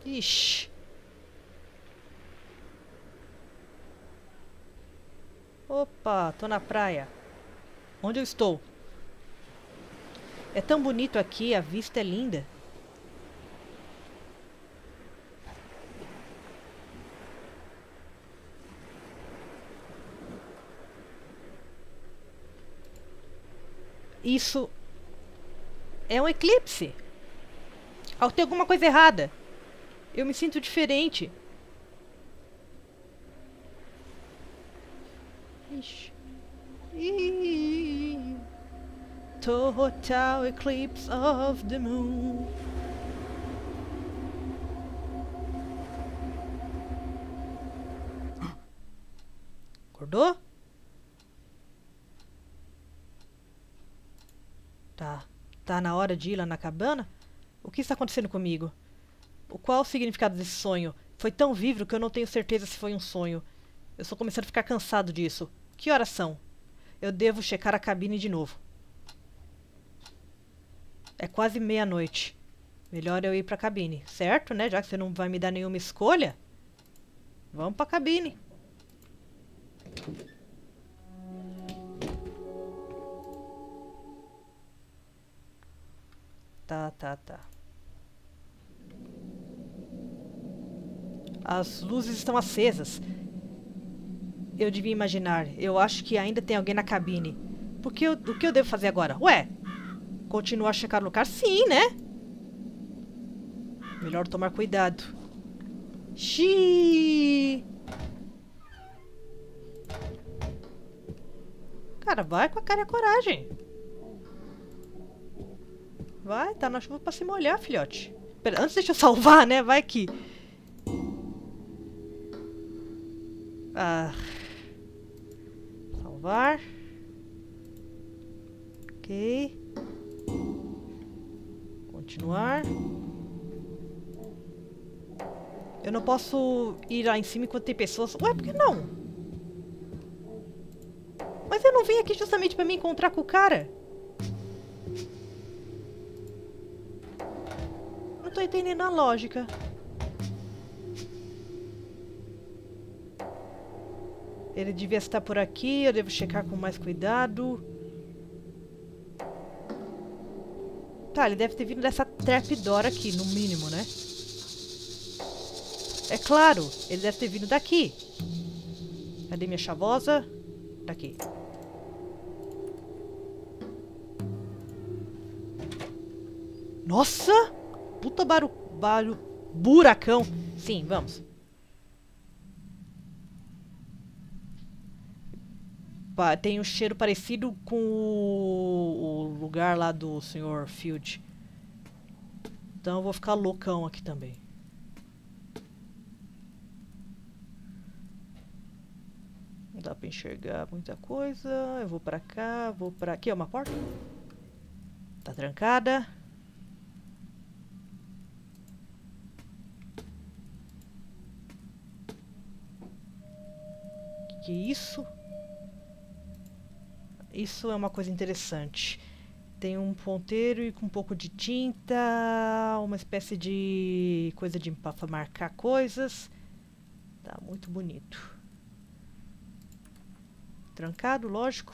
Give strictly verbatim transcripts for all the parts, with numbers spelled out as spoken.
Ixi. Opa, tô na praia. Onde eu estou? É tão bonito aqui, a vista é linda. Isso é um eclipse. Ah, tem alguma coisa errada. Eu me sinto diferente. Ixi. Ih. Total eclipse of the moon. Acordou? Tá. Tá na hora de ir lá na cabana? O que está acontecendo comigo? O qual é o significado desse sonho? Foi tão vívido que eu não tenho certeza se foi um sonho. Eu estou começando a ficar cansado disso. Que horas são? Eu devo checar a cabine de novo. É quase meia-noite. Melhor eu ir pra cabine, certo, né? Já que você não vai me dar nenhuma escolha. Vamos pra cabine. Tá, tá, tá. As luzes estão acesas. Eu devia imaginar. Eu acho que ainda tem alguém na cabine. Por que eu, o que eu devo fazer agora? Ué, continuar a checar o lugar? Sim, né? Melhor tomar cuidado. Xiii. Cara, vai com a cara e a coragem. Vai, tá na chuva pra se molhar, filhote. Pera, antes deixa eu salvar, né? Vai que... Ah... Salvar. Ok. Continuar. Eu não posso ir lá em cima enquanto tem pessoas. Ué, por que não? Mas eu não vim aqui justamente pra me encontrar com o cara. Não tô entendendo a lógica. Ele devia estar por aqui, eu devo checar com mais cuidado. Tá, ele deve ter vindo dessa trapdoor aqui, no mínimo, né? É claro, ele deve ter vindo daqui. Cadê minha chavosa? Daqui. Nossa! Puta barulho, barulho, buracão. Sim, vamos. Tem um cheiro parecido com o, o lugar lá do senhor Field. Então eu vou ficar loucão aqui também. Não dá pra enxergar muita coisa. Eu vou pra cá, vou pra... Aqui é uma porta? Tá trancada. Que que é isso? Isso é uma coisa interessante. Tem um ponteiro e com um pouco de tinta, uma espécie de coisa de para marcar coisas. Tá muito bonito. Trancado, lógico.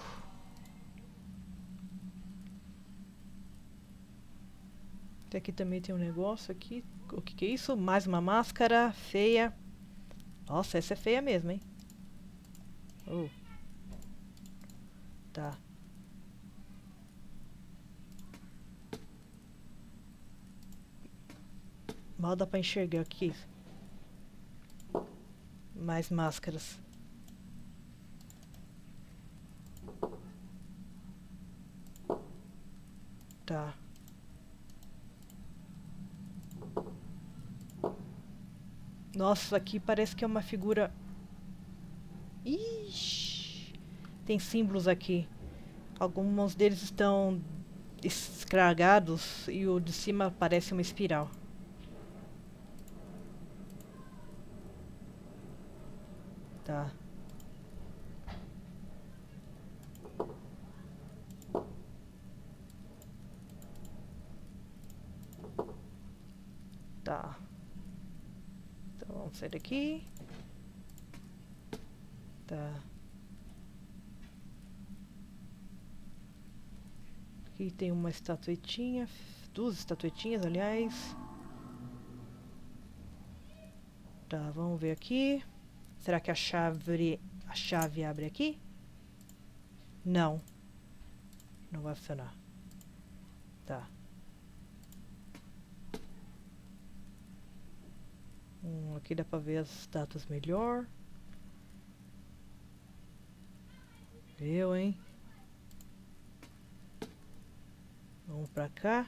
Aqui também tem um negócio aqui. O que que é isso? Mais uma máscara feia. Nossa, essa é feia mesmo, hein? Oh. Tá. Mal dá pra enxergar aqui. Mais máscaras. Tá. Nossa, aqui parece que é uma figura... Ixi. Tem símbolos aqui. Alguns deles estão estragados e o de cima parece uma espiral. Tá. Tá. Vamos sair daqui. Tá. Aqui tem uma estatuetinha. Duas estatuetinhas, aliás. Tá, vamos ver aqui. Será que a chave, a chave abre aqui? Não. Não vai funcionar. Tá. Hum, aqui dá pra ver as estátuas melhor. Eu, hein? Vamos pra cá.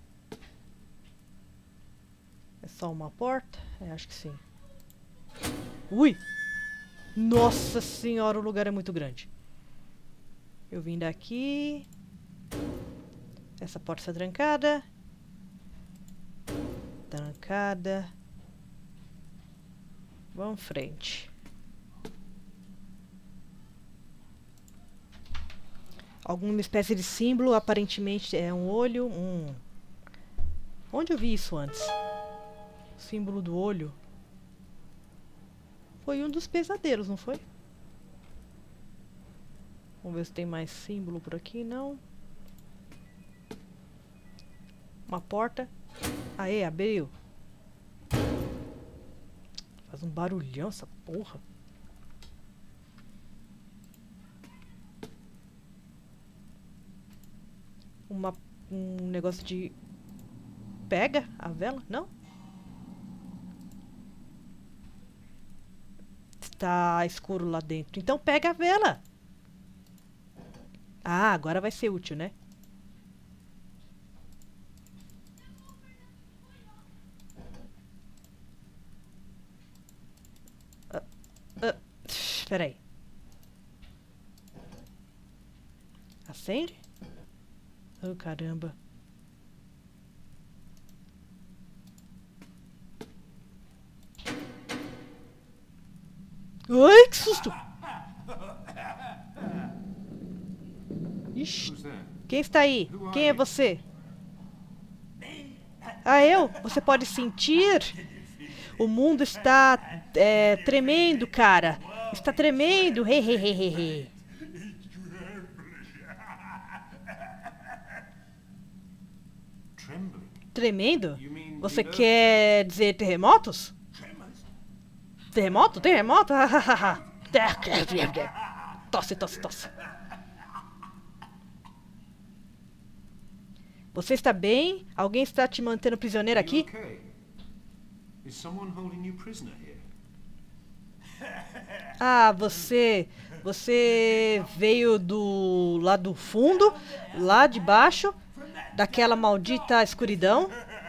É só uma porta? É, acho que sim. Ui! Nossa senhora, o lugar é muito grande. Eu vim daqui. Essa porta está trancada. Trancada. Vamos em frente. Alguma espécie de símbolo, aparentemente é um olho. Um... Onde eu vi isso antes? O símbolo do olho. Foi um dos pesadelos, não foi? Vamos ver se tem mais símbolo por aqui. Não. Uma porta. Aê, abriu. Faz um barulhão essa porra. Uma, um negócio de... Pega a vela? Não? Está escuro lá dentro. Então pega a vela. Ah, agora vai ser útil, né? Ah, ah, espera aí. Acende? Oh, caramba. Ai, que susto! Ixi. Quem está aí? Quem é você? Ah, eu? Você pode sentir? O mundo está é, tremendo, cara. Está tremendo. He, he, he, he, he. Tremendo? Você quer dizer terremotos? Terremoto? Terremoto? Tosse, tosse, tosse. Você está bem? Alguém está te mantendo prisioneiro aqui? Ah, você... Você veio do... lá do fundo, lá de baixo, daquela maldita escuridão.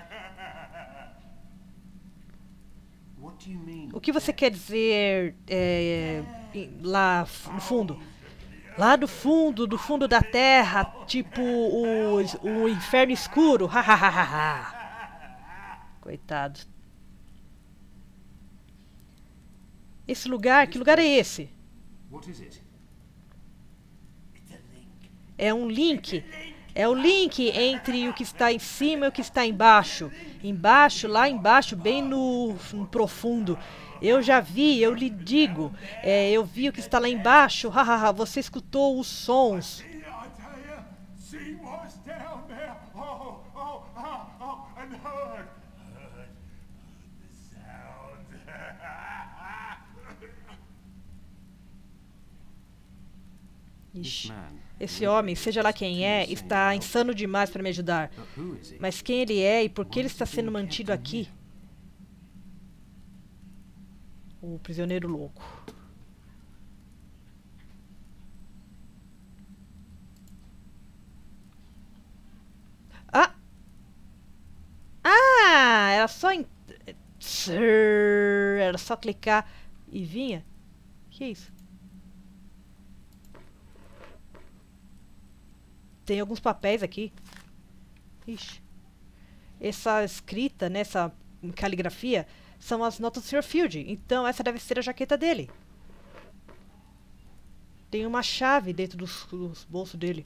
O que você quer dizer é, lá no fundo? Lá do fundo, do fundo da terra, tipo o, o inferno escuro. Coitado. Esse lugar, que lugar é esse? É um link. É o link entre o que está em cima e o que está embaixo. Embaixo, lá embaixo, bem no, no profundo. Eu já vi, eu lhe digo. É, eu vi o que está lá embaixo. Hahaha, você escutou os sons. Ixi. Esse homem, seja lá quem é, está insano demais para me ajudar. Mas quem ele é e por que ele está sendo mantido aqui? O prisioneiro louco. Ah! Ah! Era só... In... Era só clicar e vinha. Que isso? Tem alguns papéis aqui. Ixi. Essa escrita, nessa caligrafia, são as notas do senhor Field. Então essa deve ser a jaqueta dele. Tem uma chave dentro dos, dos bolsos dele.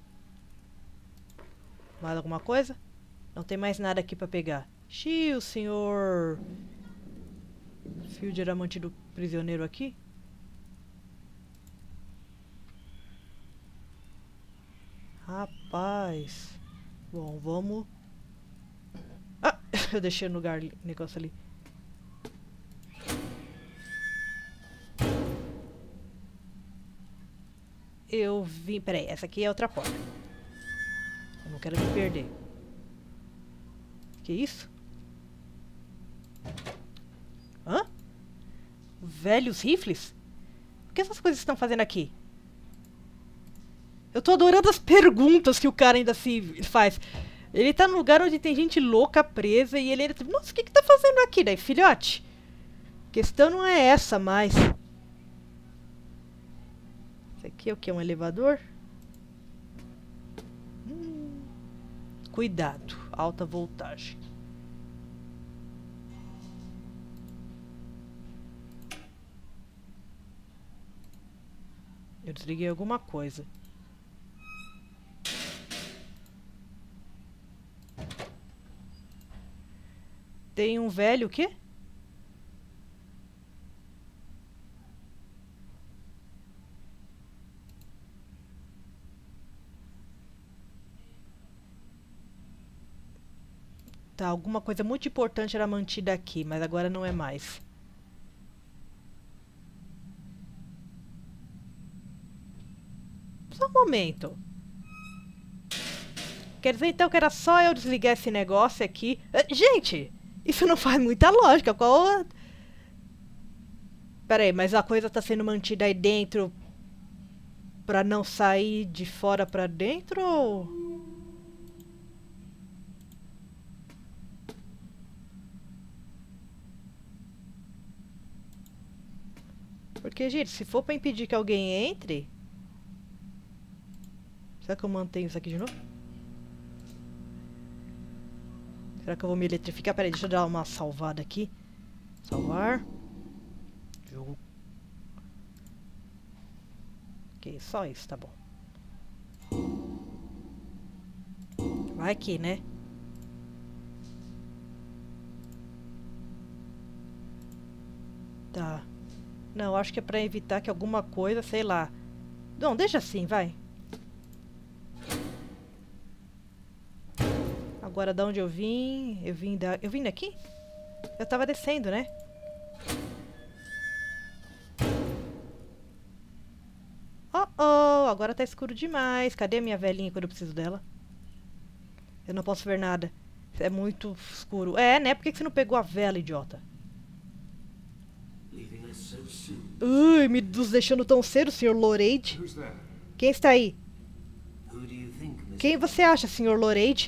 Mais alguma coisa? Não tem mais nada aqui pra pegar. Xiii, o senhor... Fio de diamante do prisioneiro aqui. Rapaz. Bom, vamos... Ah! Eu deixei no lugar, negócio ali. Eu vim... Peraí, essa aqui é outra porta. Eu não quero me perder. Que isso? Hã? Velhos rifles? O que essas coisas estão fazendo aqui? Eu tô adorando as perguntas que o cara ainda se faz. Ele tá num lugar onde tem gente louca presa e ele ainda... Nossa, o que que tá fazendo aqui, daí, filhote? A questão não é essa, mais. Isso aqui é o que? Um elevador? Hum. Cuidado, alta voltagem. Eu desliguei alguma coisa. Tem um velho o quê? Tá, alguma coisa muito importante era mantida aqui, mas agora não é mais. Só um momento. Quer dizer então que era só eu desligar esse negócio aqui? Uh, gente, isso não faz muita lógica. Qual... A... Pera aí, mas a coisa tá sendo mantida aí dentro pra não sair de fora pra dentro ou... Porque, gente, se for pra impedir que alguém entre... Será que eu mantenho isso aqui de novo? Será que eu vou me eletrificar? Peraí, deixa eu dar uma salvada aqui. Salvar. Jogo. Ok, só isso, tá bom. Vai aqui, né? Tá. Não, acho que é pra evitar que alguma coisa, sei lá... Não, deixa assim, vai. Agora, da onde eu vim... Eu vim da... Eu vim daqui? Eu tava descendo, né? Oh, oh! Agora tá escuro demais. Cadê a minha velhinha quando eu preciso dela? Eu não posso ver nada. É muito escuro. É, né? Por que você não pegou a vela, idiota? Ui, me nos deixando tão cedo, senhor Loreid. Quem está aí? Quem você acha, senhor Loreid?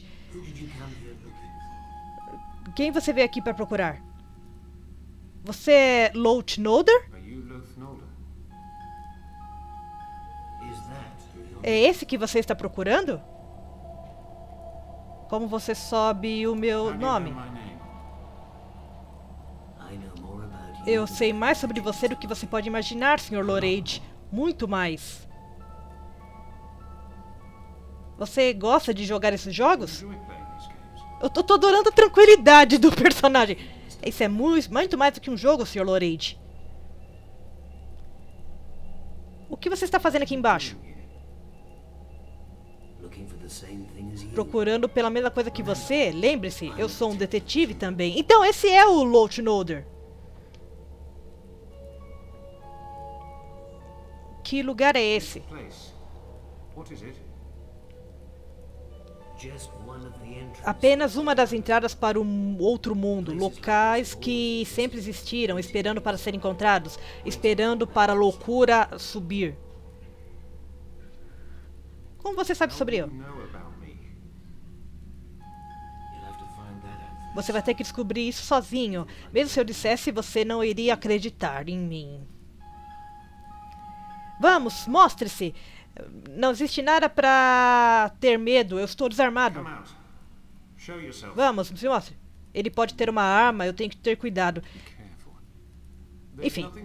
Quem você veio aqui para procurar? Você é Loth-Nolder? É esse que você está procurando? Como você sobe o meu nome? Eu sei mais sobre você do que você pode imaginar, senhor Loreid. Muito mais. Você gosta de jogar esses jogos? Eu tô, tô adorando a tranquilidade do personagem. Isso é muito, muito mais do que um jogo, senhor Loreid. O que você está fazendo aqui embaixo? Procurando pela mesma coisa que você? Lembre-se, eu sou um detetive também. Então esse é o Loth-Nolder. Que lugar é esse? Apenas uma das entradas para um outro mundo. Locais que sempre existiram, esperando para serem encontrados. Esperando para a loucura subir. Como você sabe sobre eu? Você vai ter que descobrir isso sozinho. Mesmo se eu dissesse, você não iria acreditar em mim. Vamos, mostre-se. Não existe nada pra ter medo. Eu estou desarmado. Vamos, se mostre. Ele pode ter uma arma, eu tenho que ter cuidado. Enfim.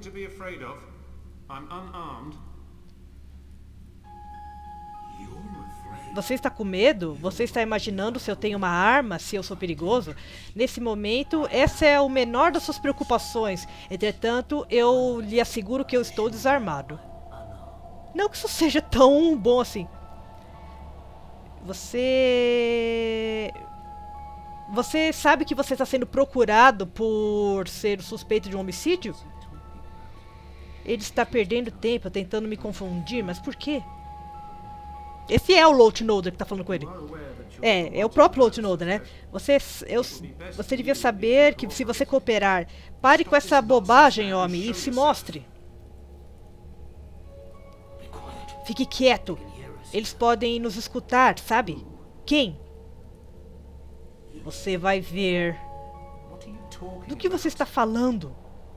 Você está com medo? Você está imaginando se eu tenho uma arma, se eu sou perigoso? Nesse momento, essa é o menor das suas preocupações. Entretanto, eu lhe asseguro que eu estou desarmado. Não que isso seja tão bom assim. Você... Você sabe que você está sendo procurado por ser o suspeito de um homicídio? Ele está perdendo tempo tentando me confundir, mas por quê? Esse é o Lotenoder que tá falando com ele. É, é o próprio Lotenoder, né? Você, eu, você devia saber que se você cooperar, pare com essa bobagem, homem, e se mostre. Fique quieto. Eles podem nos escutar, sabe? Quem? Você vai ver. Do que você está falando?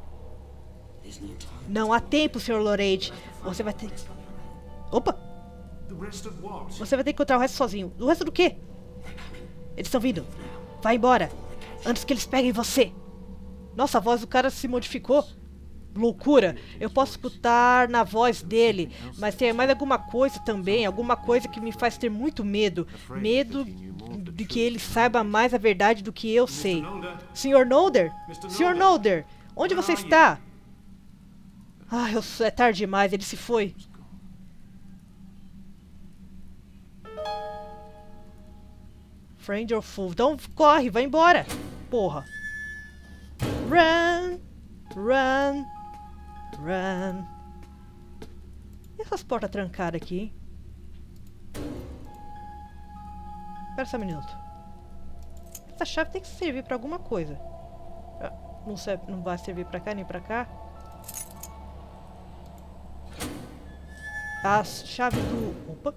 Não há tempo, senhor Lorade. Você vai ter... Opa! Você vai ter que encontrar o resto sozinho. O resto do quê? Eles estão vindo. Vai embora. Antes que eles peguem você. Nossa, a voz do cara se modificou. Loucura. Eu posso escutar na voz dele. Mas tem mais alguma coisa também. Alguma coisa que me faz ter muito medo. Medo de que ele saiba mais a verdade do que eu sei. senhor Noder? senhor Noder, onde você está? Ah, eu, é tarde demais. Ele se foi. Friend or fool. Então corre, vai embora. Porra. Run. Run. Run. E essas portas trancadas aqui, hein? Espera só um minuto. Essa chave tem que servir pra alguma coisa. Ah, não, serve, não vai servir pra cá nem pra cá. A chave do... Opa.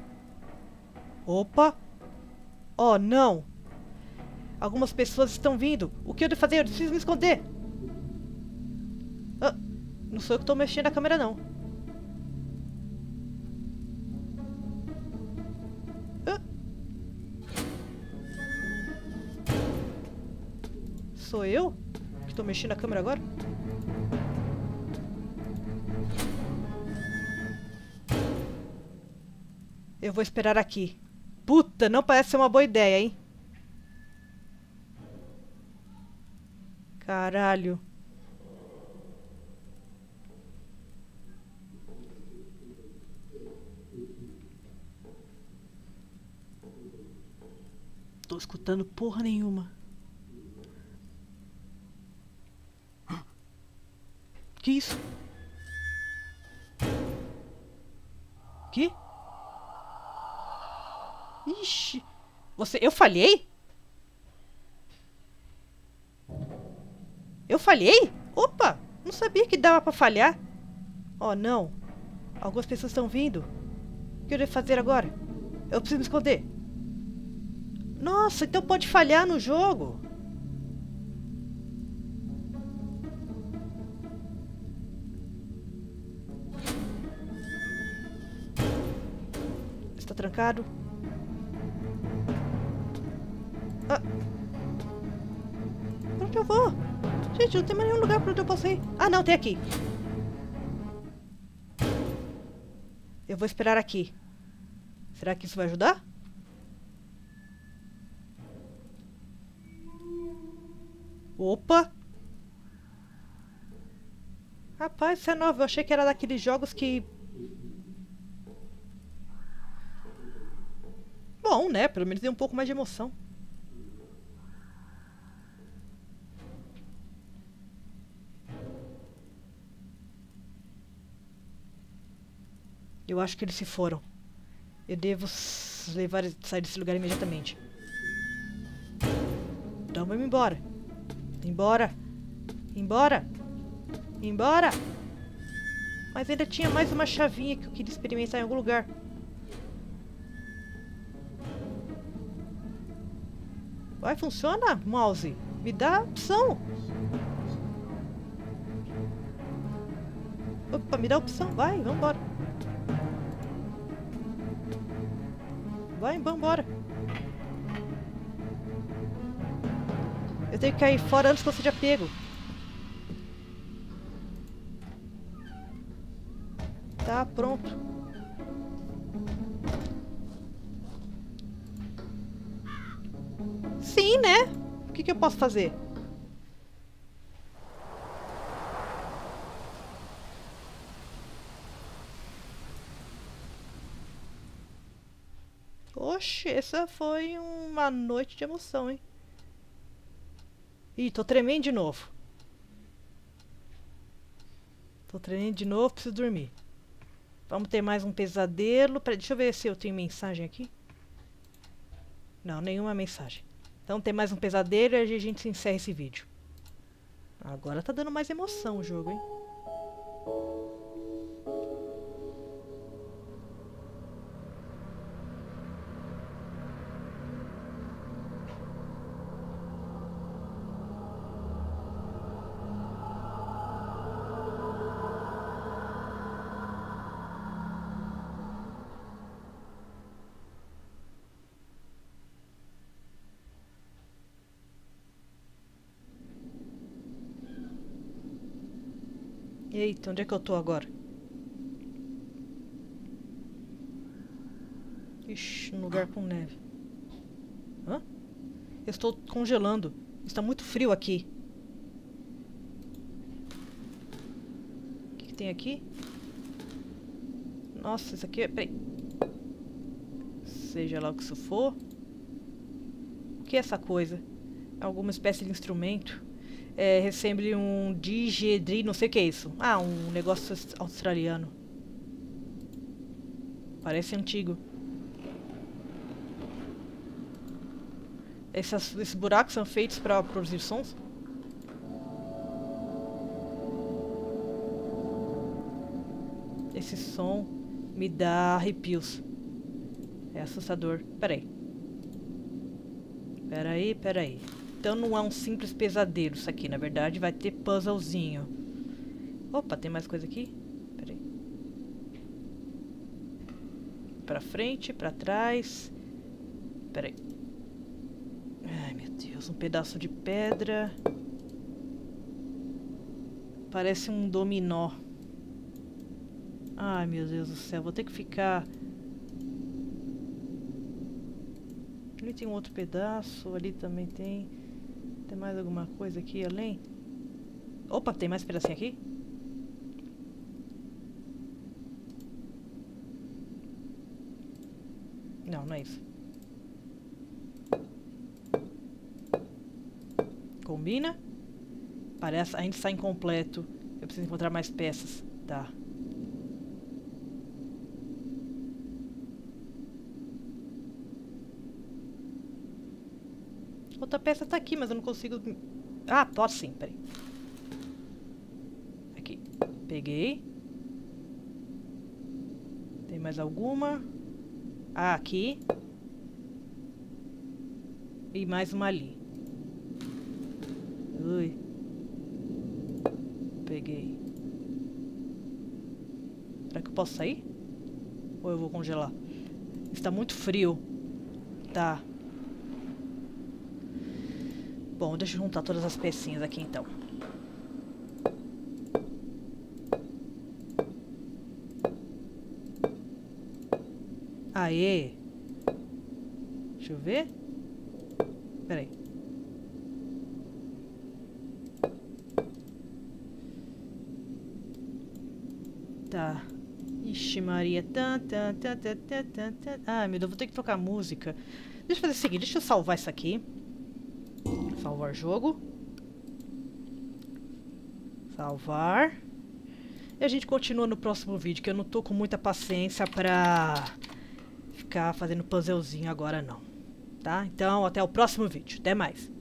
Opa. Oh, não. Algumas pessoas estão vindo. O que eu devo fazer? Eu preciso me esconder. Ah, não sou eu que estou mexendo na câmera, não. Ah. Sou eu que estou mexendo na câmera agora? Eu vou esperar aqui. Puta, não parece ser uma boa ideia, hein? Caralho. Tô escutando porra nenhuma. Que isso? Que? Ixi. Você... Eu falhei? Eu falhei? Opa! Não sabia que dava pra falhar. Oh, não. Algumas pessoas estão vindo. O que eu devo fazer agora? Eu preciso me esconder. Nossa, então pode falhar no jogo. Está trancado. Ah. Pra onde eu vou? Gente, não tem mais nenhum lugar pra onde eu posso ir. Ah, não, tem aqui. Eu vou esperar aqui. Será que isso vai ajudar? Opa! Rapaz, isso é novo. Eu achei que era daqueles jogos que... Bom, né? Pelo menos deu um pouco mais de emoção. Eu acho que eles se foram. Eu devo levar sair desse lugar imediatamente. Então vamos embora. Embora. Embora. Embora. Mas ainda tinha mais uma chavinha que eu queria experimentar em algum lugar. Vai, funciona, mouse? Me dá opção. Opa, me dá opção. Vai, vambora. Vai, vambora. Eu tenho que cair fora antes que eu seja pego. Tá, pronto. né? O que que eu posso fazer? Oxe, essa foi uma noite de emoção, hein? Ih, tô tremendo de novo. Tô tremendo de novo, preciso dormir. Vamos ter mais um pesadelo. Pera, deixa eu ver se eu tenho mensagem aqui. Não, nenhuma mensagem. Então tem mais um pesadelo e a gente encerra esse vídeo. Agora tá dando mais emoção o jogo, hein? Eita, onde é que eu tô agora? Ixi, num lugar com neve. Hã? Eu estou congelando. Está muito frio aqui. O que, que tem aqui? Nossa, isso aqui é... Peraí. Seja lá o que isso for. O que é essa coisa? Alguma espécie de instrumento? É, recebe um digedri, não sei o que é isso. Ah, um negócio australiano. Parece antigo. Essas, esses buracos são feitos para produzir sons? Esse som me dá arrepios. É assustador. Peraí. Peraí, peraí. Então não é um simples pesadelo isso aqui. Na verdade vai ter puzzlezinho. Opa, tem mais coisa aqui? Peraí. Pra frente, pra trás. Peraí. Ai, meu Deus. Um pedaço de pedra. Parece um dominó. Ai, meu Deus do céu. Vou ter que ficar... Ali tem um outro pedaço. Ali também tem... Tem mais alguma coisa aqui além? Opa, tem mais pedacinho aqui? Não, não é isso. Combina? Parece ainda está incompleto. Eu preciso encontrar mais peças. Tá. Outra peça tá aqui, mas eu não consigo... Ah, posso sim, peraí. Aqui. Peguei. Tem mais alguma? Ah, aqui. E mais uma ali. Ui. Peguei. Será que eu posso sair? Ou eu vou congelar? Está muito frio. Tá. Bom, deixa eu juntar todas as pecinhas aqui então. Aê! Deixa eu ver. Peraí. Tá. Ixi, Maria. Tan, tan, tan, tan, tan, tan, tan. Ai, meu Deus, vou ter que trocar música. Deixa eu fazer o seguinte, deixa eu salvar isso aqui. Salvar jogo. Salvar. E a gente continua no próximo vídeo, que eu não tô com muita paciência pra ficar fazendo puzzlezinho agora não. Tá? Então, até o próximo vídeo. Até mais.